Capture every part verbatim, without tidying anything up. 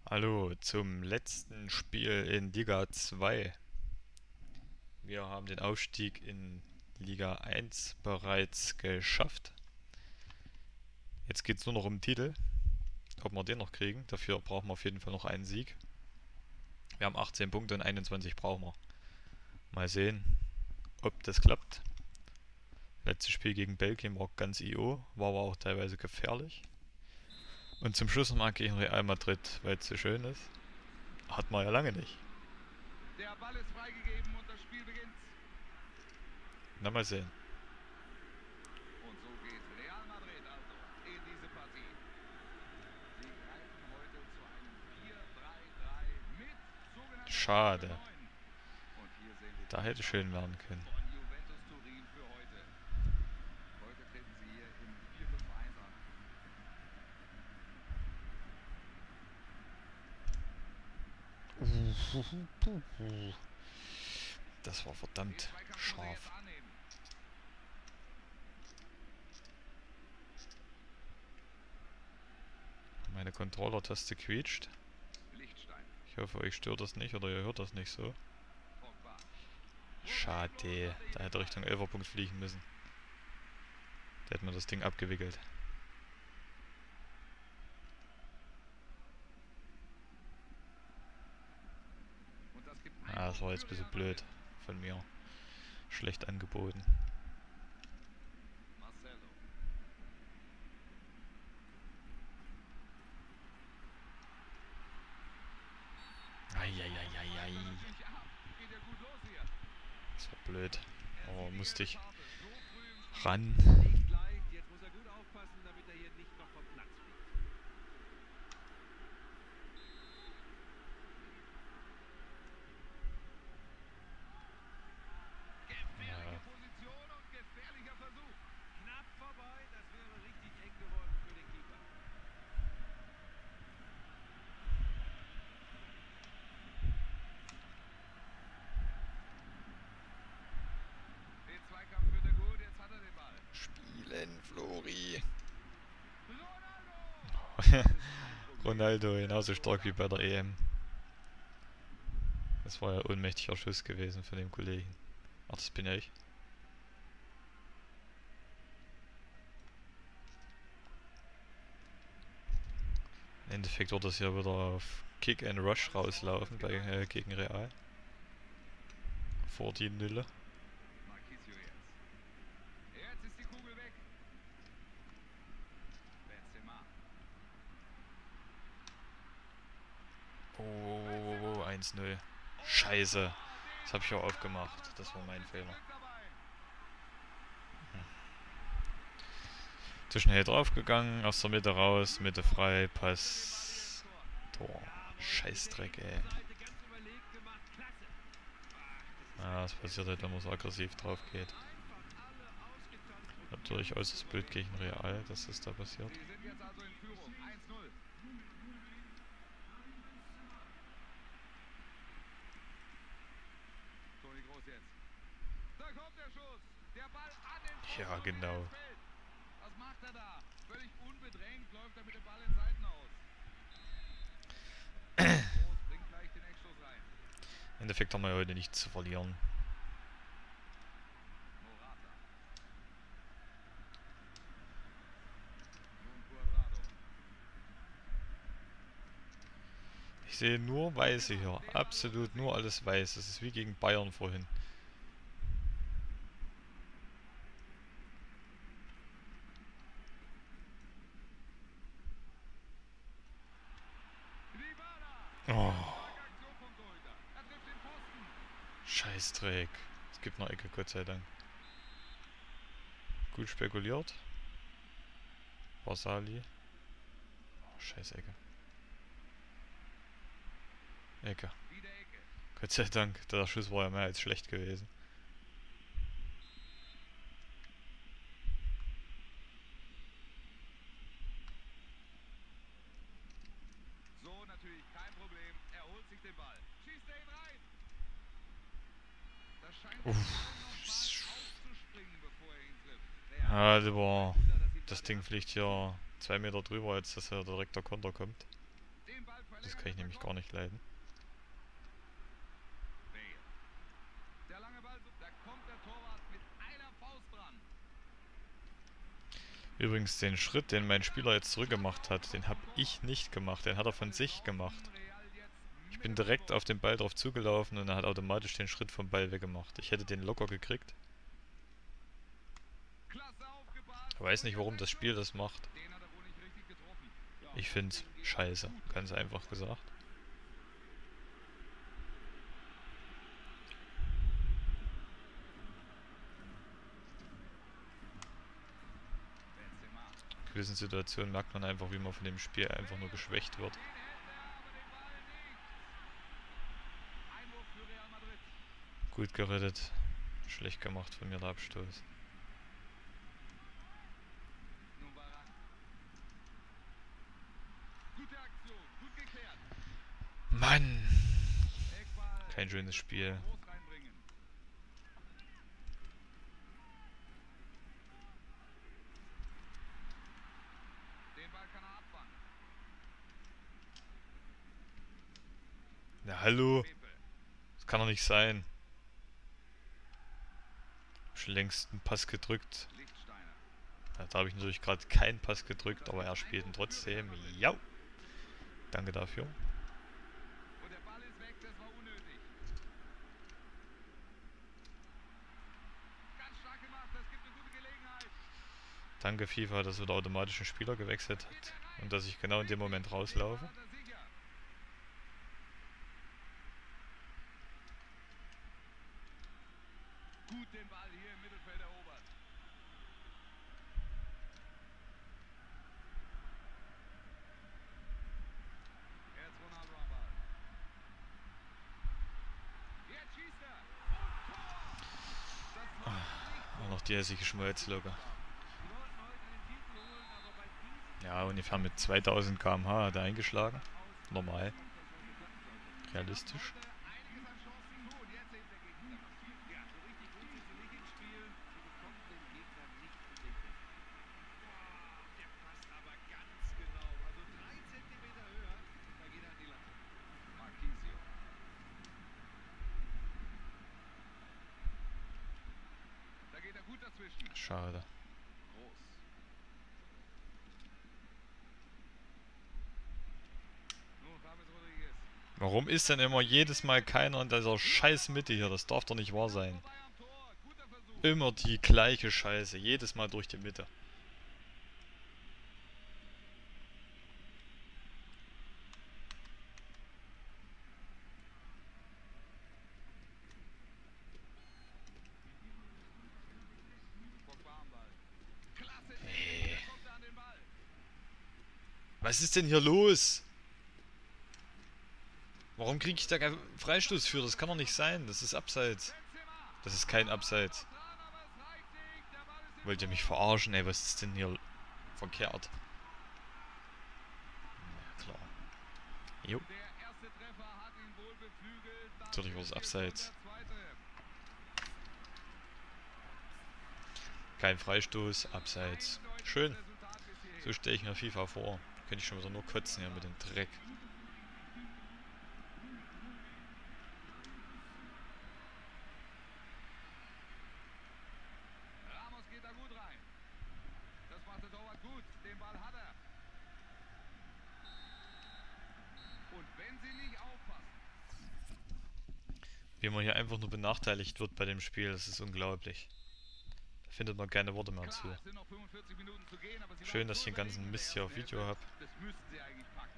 Hallo zum letzten Spiel in Liga zwei. Wir haben den Aufstieg in Liga eins bereits geschafft. Jetzt geht es nur noch um den Titel, ob wir den noch kriegen. Dafür brauchen wir auf jeden Fall noch einen Sieg. Wir haben achtzehn Punkte und einundzwanzig brauchen wir. Mal sehen, ob das klappt. Letztes Spiel gegen Belgien war ganz I O, war aber auch teilweise gefährlich. Und zum Schluss nochmal gegen Real Madrid, weil es so schön ist. Hat man ja lange nicht. Der Ball ist freigegeben und das Spiel beginnt. Na, mal sehen. Und so geht Real Madrid also in diese Partie. Sie greifen heute zu einem vier drei drei mit sogenannter Schade. neun. Und hier sehen wir Da hätte schön werden können. von Juventus Turin für heute. Heute treten sie hier im vier fünf eins an. Das war Den verdammt Zweikampf muss er scharf. jetzt annehmen. Meine Controller-Taste quietscht. Lichtstein, Ich hoffe, euch stört das nicht oder ihr hört das nicht so. Pogba. Schade, da hätte er Richtung Elferpunkt fliegen müssen. Da hätten wir das Ding abgewickelt. Und das gibt Ah, das war jetzt ein bisschen Real blöd Madrid. von mir. Schlecht angeboten. Marcelo. Eieieiei. Natürlich ab. Geht ja gut los hier. Das war blöd. Er Oh, sieht die musste gelbe ich Karte. So früh im Spiel. ran. Nicht leicht, jetzt muss er gut aufpassen, damit er hier nicht noch vom Platz fliegt. Gefährliche Ja. Position und gefährlicher Versuch. Knapp vorbei, das wäre richtig eng geworden für den Keeper. Den Zweikampf führt er gut, jetzt hat er den Ball. Spielen, Flori. Ronaldo! Das ist kein Problem. Ronaldo genauso stark wie bei der E M. Das war ja ein ohnmächtiger Schuss gewesen von dem Kollegen. Ach, das bin ja ich. Im Endeffekt wird das ja wieder auf Kick and Rush rauslaufen bei, äh, gegen Real. Vor die Nülle. Marquisio jetzt. Jetzt ist die Kugel weg. Benzema. Oh, oh, oh, oh, eins null. Scheiße. Das habe ich auch aufgemacht. Das war mein Fehler. Glück dabei. Zu schnell draufgegangen, aus der Mitte raus, Mitte frei, Pass, Tor. Scheißdreck, ey. Seite ganz überlegt gemacht, klasse. Ach, Ja, das passiert halt, wenn man so aggressiv drauf geht. einfach alle ausgetanzt und Natürlich äußerst blöd gegen Real, dass das da passiert. Sie sind jetzt also in Führung. eins null. Toni Kroos jetzt. Da kommt der Schuss. Der Ball an den Pfosten Ja, genau. ins Feld. Was macht er da? Völlig unbedrängt läuft er mit dem Ball in Seiten aus. Kroos bringt gleich den Eckstoß rein. Im Endeffekt haben wir ja heute nichts zu verlieren. Morata. Nun Cuadrado. Ich sehe nur Weiße hier. Absolut nur alles Weiß. Das ist wie gegen Bayern vorhin. Dybala. Oh, Aktion vom Torhüter. Er trifft den Pfosten. Scheißdreck. Es gibt noch Ecke, Gott sei Dank. Gut spekuliert. Basali. Oh, scheiß Ecke. Ecke. Wieder Ecke. Gott sei Dank. Der Schuss war ja mehr als schlecht gewesen. So natürlich kein Problem. Er holt sich den Ball. Schießt er ihn rein. Das scheint Uff. noch aufzuspringen, bevor er ihn trifft. Ah, das war... Wunder, dass ihn Das gerade Ding erst fliegt hier zwei Meter drüber, als dass er direkt der Konter kommt. Den Ball Das kann ich nämlich gar nicht leiden. Bale. Der lange Ball, da kommt der Torwart mit einer Faust dran. Übrigens, den Schritt, den mein Spieler jetzt zurückgemacht hat, den habe ich nicht gemacht. Den hat er von sich gemacht. Ich bin direkt auf den Ball drauf zugelaufen und er hat automatisch den Schritt vom Ball weggemacht. Ich hätte den locker gekriegt. Klasse aufgepasst. Ich weiß nicht, warum das Spiel das macht. Den hat er wohl nicht richtig getroffen. Ja, Ich find's scheiße, ganz einfach gesagt. Benzema. In gewissen Situationen merkt man einfach, wie man von dem Spiel einfach nur geschwächt wird. Den hält er, aber den Ball nicht. Einwurf für Real Madrid. Gut gerettet. Schlecht gemacht von mir der Abstoß. Nun Baran. Gute Aktion, gut geklärt. Mann! Eckball. Kein schönes Spiel. Groß reinbringen. Den Ball kann er abfangen. Na hallo, Pepe. das kann doch nicht sein. Schon längst einen Pass gedrückt. Lichtsteiner. Ja, da habe ich natürlich gerade keinen Pass gedrückt, aber er spielt ihn trotzdem. Ja. Danke dafür. Und der Ball ist weg, das war unnötig. Ganz stark gemacht, das gibt eine gute Gelegenheit. Danke FIFA, dass wieder automatisch einen Spieler gewechselt hat und dass ich genau in dem Moment rauslaufe. Hat er sicher. Gut den Ball hier im Mittelfeld erobert. Jetzt Ronaldo am Ball. Jetzt schießt er. Und Tor. Das war nicht Auch noch die hässliche Schmalzlocke. Die wollten heute den Titel holen, aber bei diesem Ja, ungefähr mit zweitausend Kilometer pro Stunde hat er eingeschlagen. Normal. Realistisch. einiges an Chancen tun. Jetzt sehen der Gegner das Spiel. Ja, so richtig gut sind sie nicht im Spiel. Sie bekommen den Gegner nicht in den Griff. Boah, der passt aber ganz genau. Also drei Zentimeter höher, da geht er an die Latte. Marquisio. Da geht er gut dazwischen. Schade. Groß. Nun James Rodriguez. Warum ist denn immer jedes Mal keiner in dieser scheiß Mitte hier? Das darf doch nicht wahr sein. Vorbei am Tor. Guter Versuch. Immer die gleiche Scheiße. Jedes Mal durch die Mitte. Pogba am Ball. Klasse. Hey. Jetzt kommt er an den Ball. Was ist denn hier los? Warum kriege ich da keinen Freistoß für? Das kann doch nicht sein. Das ist Abseits. Benzema. Das ist kein Abseits. Dran, aber es reicht nicht. Der Ball ist im Wollt ihr mich verarschen? Ey, was ist denn hier verkehrt? Ja, klar. Jo. Der erste Treffer hat ihn wohl beflügelt. Dann Natürlich war es fehlt Abseits. der zweite. Kein Freistoß, Abseits. Eindeutiges Schön. Resultat bis hierhin. So stelle ich mir FIFA vor. Könnte ich schon wieder nur kotzen hier mit dem Dreck. Ramos geht da gut rein. Das macht der Torwart gut. Den Ball hat er. Und wenn sie nicht aufpassen. Wie man hier einfach nur benachteiligt wird bei dem Spiel, das ist unglaublich. Da findet man keine Worte mehr zu. Klar, es sind noch fünfundvierzig Minuten zu gehen, aber sie Schön, waren dass ich den so ganzen überlegen in Mist der hier auf ersten Video Hälfte. habe. Das müssten sie eigentlich packen.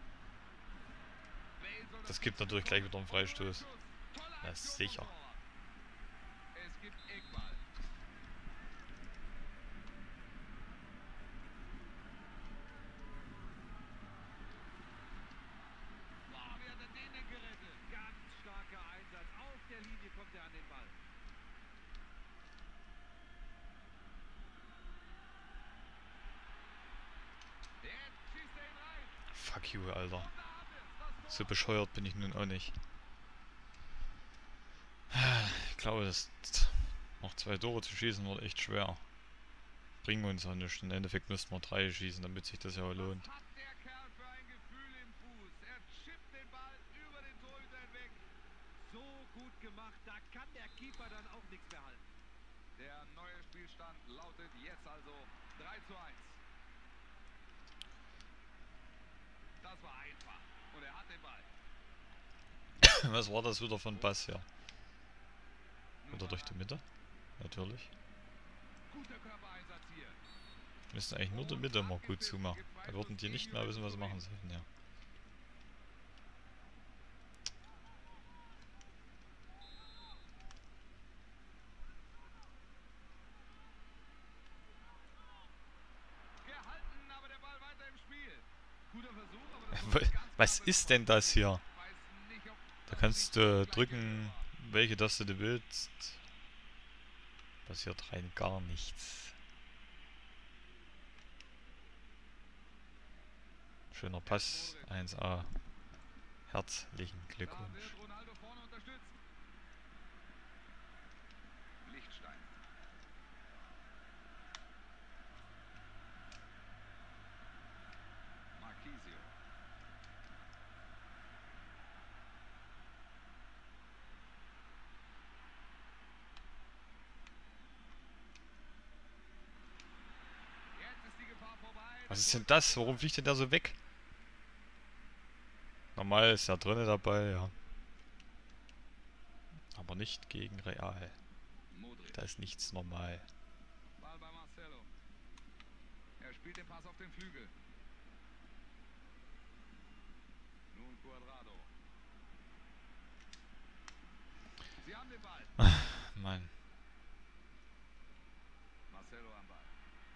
Bale soll Das gibt natürlich gleich wieder einen Freistoß. Toller Ja, Aktion vom sicher. Torwart. Es gibt Eckball. Boah, wie hat er den denn gerettet? Ganz starker Einsatz. Auf der Linie kommt er an den Ball. Jetzt schießt er ihn rein. Fuck you, Alter. Und da haben wir es. So bescheuert bin ich nun auch nicht. Ich glaube, das noch zwei Tore zu schießen wird echt schwer. Bringen wir uns auch nicht. Im Endeffekt müssten wir drei schießen, damit sich das ja auch lohnt. Was hat der Kerl für ein Gefühl im Fuß? Er Was war das wieder für ein Pass hier? Wieder durch die Mitte? Natürlich. Guter Körpereinsatz hier. Wir müssen eigentlich nur die Mitte mal gut zumachen. Da würden die nicht mehr wissen, was sie machen sollen, ja. Gehalten, aber der Ball weiter im Spiel. Guter Versuch, aber das wurde ganz Was knapp ist denn das hier? Ich weiß nicht, ob Da das kannst nicht du gleich drücken, war. welche Taste du willst. Passiert rein gar nichts. Schöner Pass, eins a. Herzlichen Da Glückwunsch. wird Ronaldo vorne unterstützt. Lichtstein. Marquisio. Jetzt ist die Gefahr vorbei. Was ist denn das? Warum fliegt denn der so weg? Normal ist er drinne dabei, ja. Aber nicht gegen Real. Modric. Da ist nichts normal. Ball bei Marcelo. Er spielt den Pass auf den Flügel. Nun Cuadrado. Sie haben den Ball. Mann. Marcelo am Ball.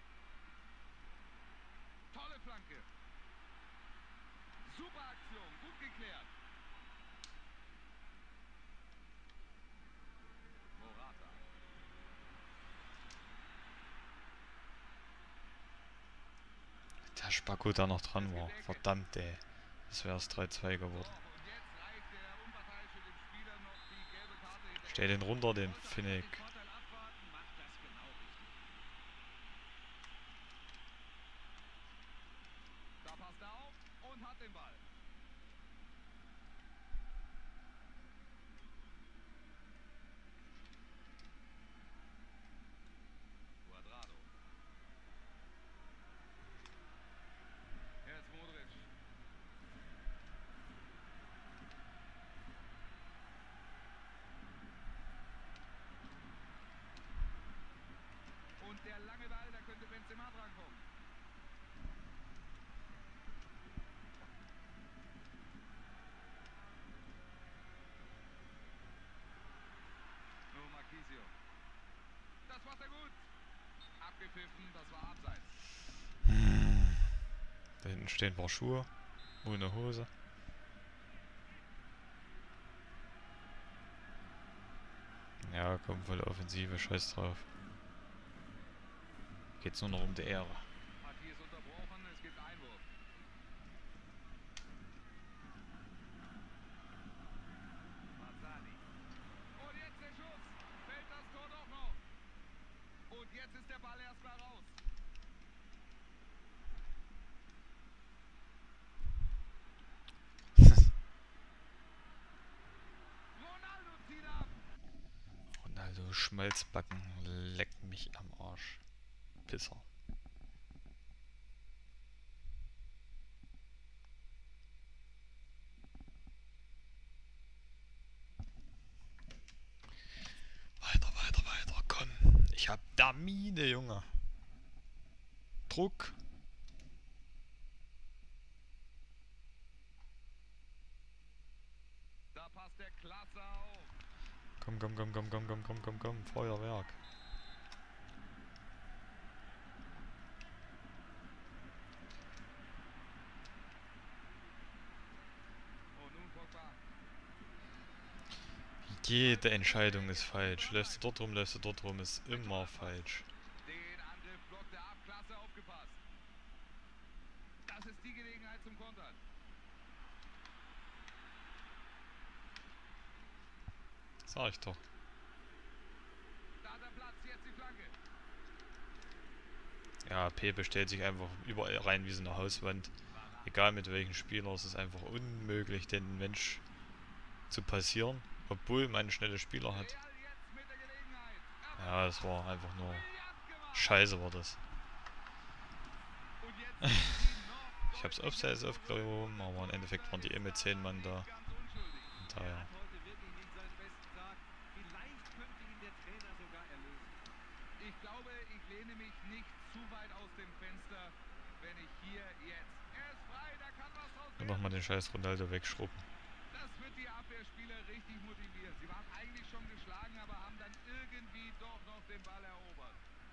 Tolle Flanke. Super Aktion. Gut geklärt. Morata. Der Spacko da noch dran war. Verdammt, ey. Das wäre es drei zwei geworden. So, und jetzt reicht der Unparteiische dem Spieler noch die gelbe Karte hinterher. Stell den runter, den Wollte Finnick. den Vorteil abwarten, macht das genau richtig. Da passt er auf und hat den Ball. Cuadrado. Jetzt Modric. Und der lange Ball, da könnte Benzema drankommen. Nur Marquisio. Das macht er gut. Abgepfiffen, das war abseits. Da hinten stehen ein paar Schuhe. Ohne Hose. Ja, komm, voll Offensive, scheiß drauf. Geht's nur noch um die Ehre. Partie ist unterbrochen, es gibt Einwurf. Mazzani. Und jetzt der Schuss. Fällt das Tor doch noch. Und jetzt ist der Ball erstmal raus. Ronaldo zieht ab. Ronaldo, Schmalzbacken, leck mich am Arsch. Pisser. Weiter, weiter, weiter, komm. Ich hab Damine, Junge. Druck. Da passt der klasse auf. Komm, komm, komm, komm, komm, komm, komm, komm, komm. Feuerwerk. Und nun Pogba. Jede Entscheidung ist falsch. Läufst du dort rum, läufst du dort rum, ist immer falsch. Den Angriff blockt er ab. Klasse aufgepasst. Das ist die Gelegenheit zum Kontern. Sag ich doch. Da hat er Platz. Jetzt die Flanke. Ja, Pepe stellt sich einfach überall rein wie so eine Hauswand. Egal mit welchen Spieler, es ist einfach unmöglich, den Mensch zu passieren. Obwohl man schnelle Spieler hat. Real jetzt mit der Gelegenheit. Ja, das war einfach nur Brillant gemacht. Scheiße war das. Und jetzt sind sie noch Ich hab's deutlich Offsides zurück. aufgehoben, aber im Endeffekt waren die eh mit zehn Mann da. Ganz unschuldig. Und daher. Und nochmal den scheiß Ronaldo wegschrubben. Das wird die Abwehrspieler richtig motivieren. Sie waren eigentlich schon geschlagen, aber haben dann irgendwie doch noch den Ball erobert.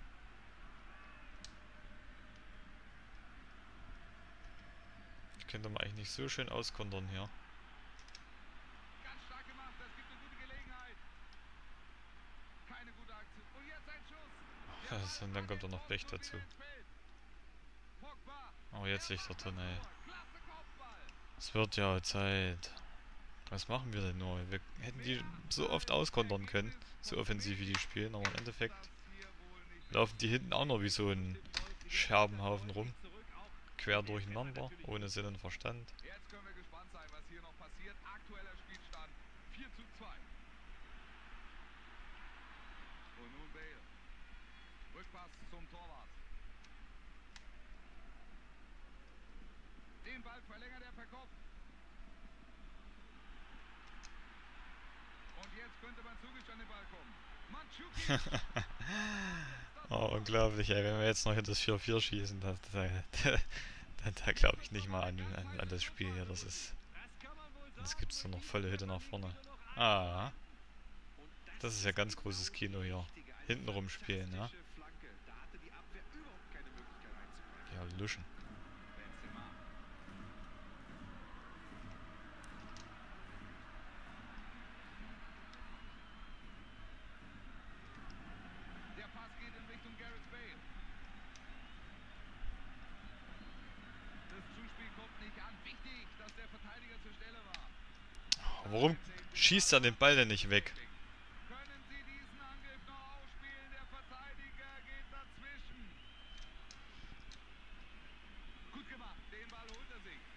Ich könnte man eigentlich nicht so schön auskontern hier. Ganz stark gemacht, das gibt eine gute Gelegenheit. Keine gute Aktion. Und jetzt ein Schuss. Der Das, Ball und dann an kommt den auch noch Pfosten Pech und wieder dazu. ins Feld. Pogba. Oh, jetzt liegt er drin, ey. Klasse Kopfball. Es wird ja Zeit. Was machen wir denn nur? Wir hätten die so oft auskontern können. So offensiv wie die spielen, aber im Endeffekt laufen die hinten auch noch wie so ein Scherbenhaufen rum. Quer durcheinander, ohne Sinn und Verstand. Jetzt können wir gespannt sein, was hier noch passiert. Aktueller Spielstand vier zu zwei. Und nun Bale. Rückpass zum Torwart. Den Ball verlängert er per Kopf. Und jetzt könnte man zügig an den Ball kommen. Mandzukic. Oh, unglaublich, ey. Wenn wir jetzt noch in das vier vier schießen, da, da, da, da, da glaube ich nicht mal an, an, an das Spiel hier. Das ist. Jetzt gibt es nur noch volle Hütte nach vorne. Ah, das ist ja ganz großes Kino hier. Hinten rumspielen, ja. Ja, luschen. Benzema. Der Pass geht in Richtung Gareth Bale. Das Zuspiel kommt nicht an. Wichtig, dass der Verteidiger zur Stelle war. Warum schießt er den Ball denn nicht weg? Können sie diesen Angriff noch ausspielen? Der Verteidiger geht dazwischen. Gut gemacht. Den Ball holt er sich.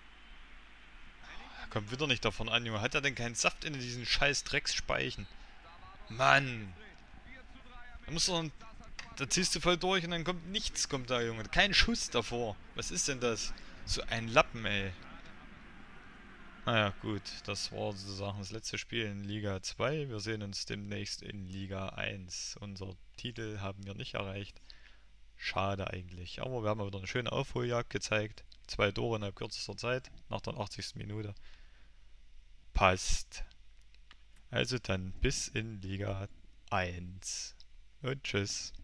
Er kommt wieder nicht davon an, Junge. Hat er denn keinen Saft in diesen scheiß Drecksspeichen? Da war doch Mann! vier zu drei am Da musst du Ende. doch, Das hat Spaß da ziehst du voll durch und dann kommt nichts, kommt da, Junge. Kein Schuss davor. Was ist denn das? So ein Lappen, ey. Naja, gut. Das war sozusagen das letzte Spiel in Liga zwei. Wir sehen uns demnächst in Liga eins. Unser Titel haben wir nicht erreicht. Schade eigentlich. Aber wir haben wieder eine schöne Aufholjagd gezeigt. Zwei Tore innerhalb kürzester Zeit. Nach der achtzigsten Minute. Passt. Also dann bis in Liga eins. Und tschüss.